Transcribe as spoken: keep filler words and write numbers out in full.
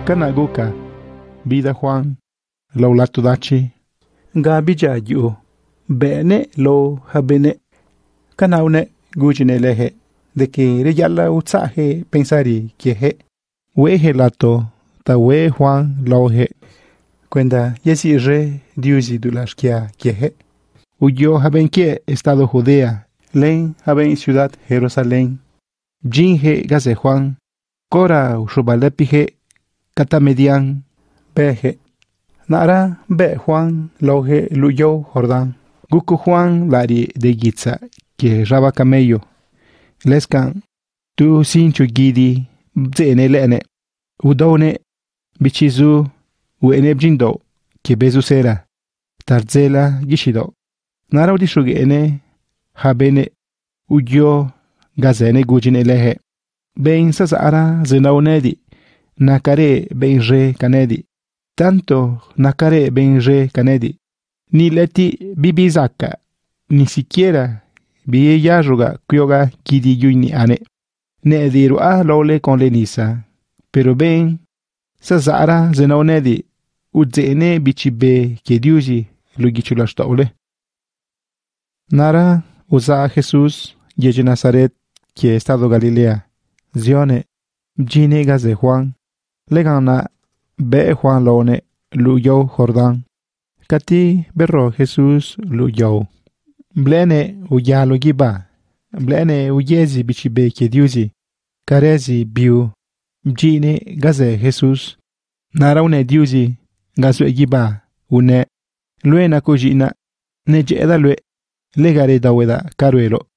Kanaguka, vida Juan, lo latudachi, gabija yu, bene lo habene, kanaune gujine lehe, de que reyala utsaje pensari que he, wehe lato, ta we Juan lohe, cuenda yesi re diusi dulaskia que he. Uyo haben que estado Judea, len haben ciudad Jerusalén, jinge gaze Juan, cora ushubalepije, katamedian, beje. Nara be Juan lohe luyo Jordán. Guku Juan lari de gitza, que raba camello. Leskan, tu sinchu gidi, bzene lene. Udone, bichizu, uene bjindo, que bezusera. Tarzela gishido. Nara udishugi ene, habene, uyo, gazene gujine lehe. Ben sazara zenaunedi, nakare ben re kanedi. Tanto nakare ben re kanedi. Ni leti bibizaka, ni siquiera bie yaruga kyoga kidi yuni ane. Ne diru a lole con lenisa. Pero ben, sazara zenaunedi, udzene bichibe kediuji lugichulastole. Nara usa Jesús yeje Nazaret, que estado Galilea. Zione, jine gaze Juan, legana be Juan lone, luyo Jordán. Kati berro Jesús luyo. Blene uyalo giba, blene uyezi bichibe kediuzi, karezi biu, jine gaze Jesús. Nara une diuzi, gazu giba, une, luena kujina, neje edalue, legare daweda karuelo.